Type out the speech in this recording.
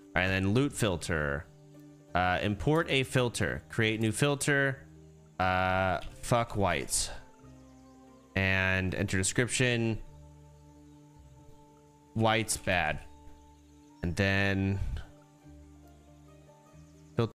All right, and then loot filter. Import a filter. Create new filter. Fuck whites. And enter description. Whites bad. And then